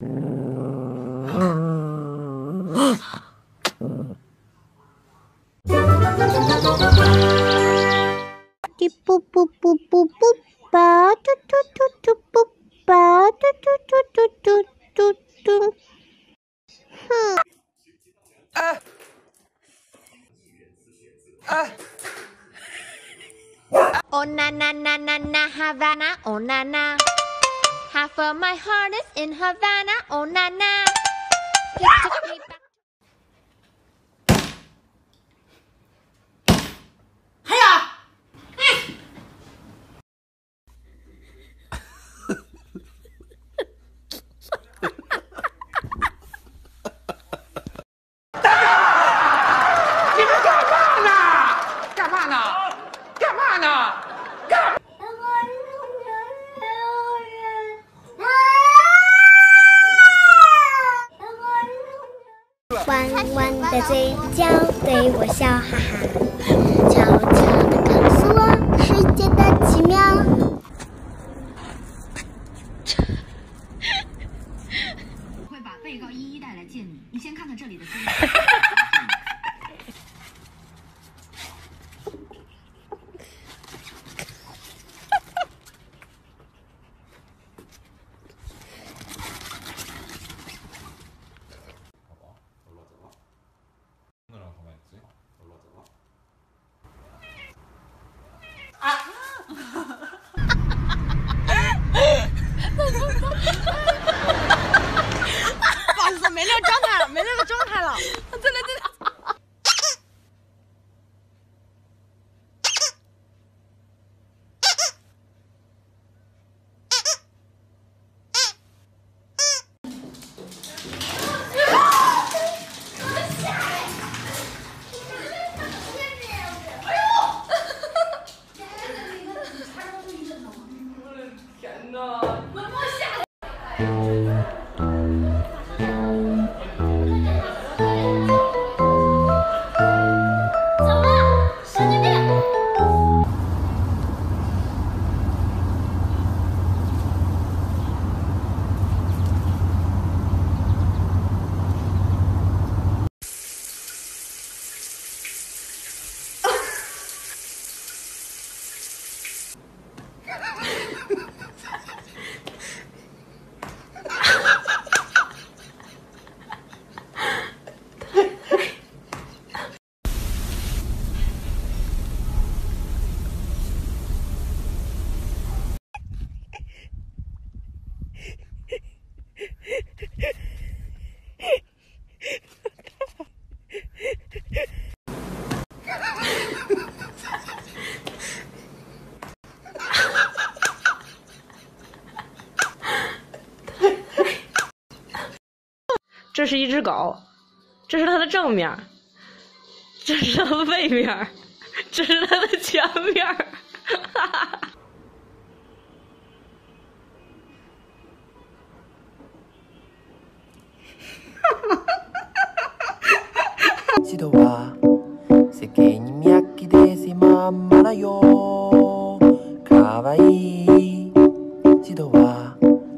滴不不不不不吧，嘟嘟嘟嘟不吧，嘟嘟嘟嘟嘟嘟嘟。哼。Oh na na na na na Havana, oh na na. Half of my heart is in Havana, oh na na. It took me back. 还有， 你们干嘛呢？干嘛呢？干嘛呢？干！ 弯弯的嘴角对我笑哈哈，悄悄地告诉我世界的奇妙。 会把被告一一带来见你，你先看看这里的资料。 不好意思，没那个状态了，没那个状态了。真的。 天哪！ 这是一只狗，这是它的正面，这是它的背面，这是它的前面。哈哈。 一度は世間に見飽きてしまんまだよかわいい一度は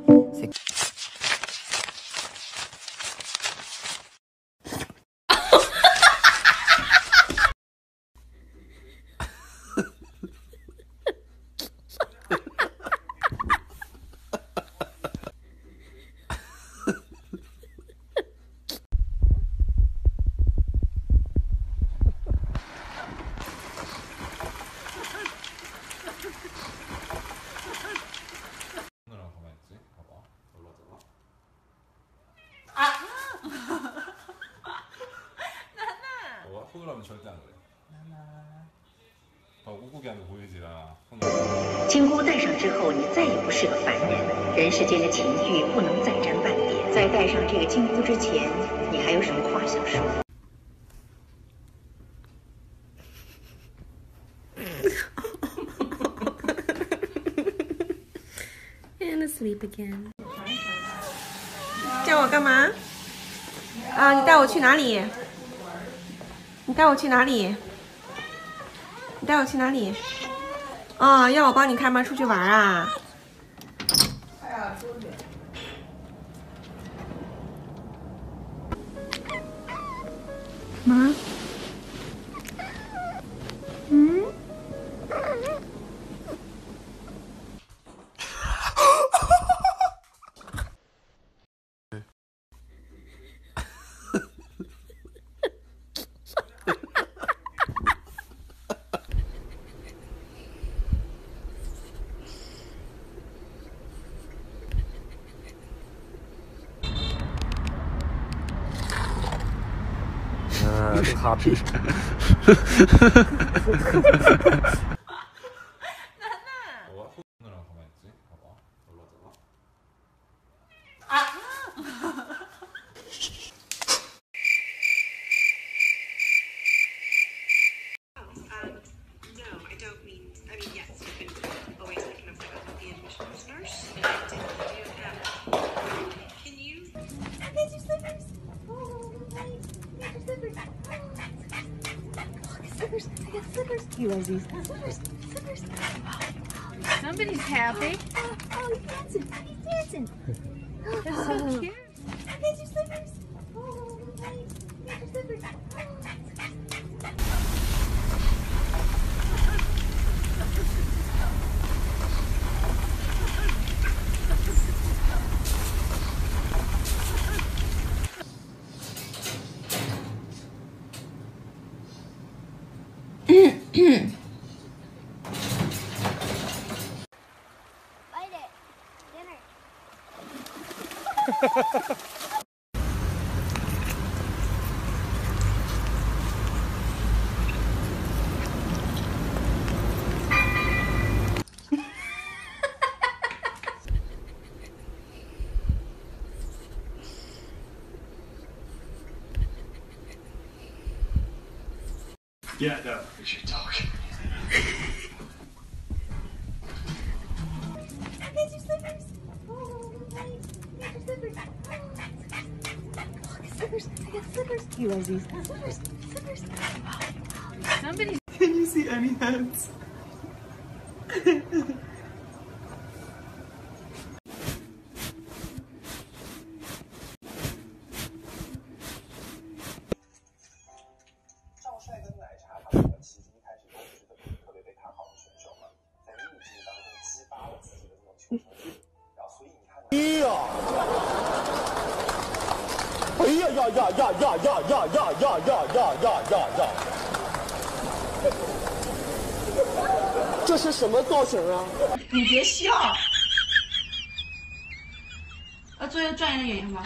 金箍戴上之后，你再也不是个凡人，人世间的情欲不能再沾半点。在戴上这个金箍之前，你还有什么话想说？ And asleep again. 叫我干嘛？啊，你带我去哪里？你带我去哪里？你带我去哪里？啊，要我帮你开门出去玩啊？ 更 happy。 He loves these. Slippers. Somebody's happy. Oh, he's dancing. He's dancing. That's so cute. There's your slippers. Oh, nice. There's your slippers. Bite it. Dinner. Yeah, no, we should talk. There's your slippers. Oh, nice. There's your slippers. Look, slippers. I got slippers. He loves these. Slippers. Somebody's. Can you see any heads? 哎呀呀呀呀呀呀呀呀呀呀呀呀呀！这是什么造型啊？ 你别笑。做一个专业的演员吧。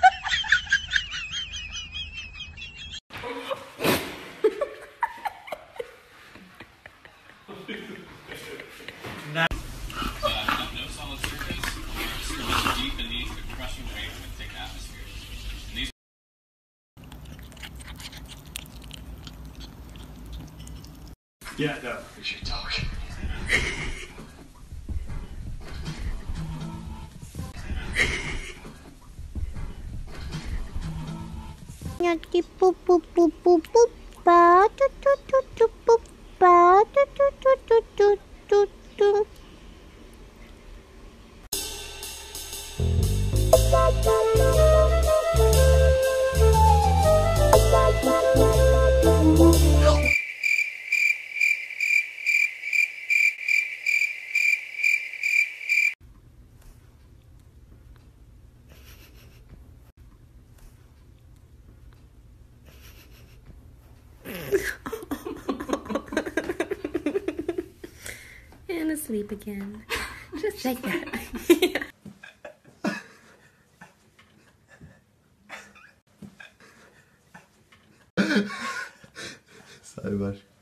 Yeah, no, we should talk. Nyaki poop poop poop poop poop. Ba tu tu tu tu poop. Ba tu tu tu tu tu tu tu. And asleep again. Just like that. sLife.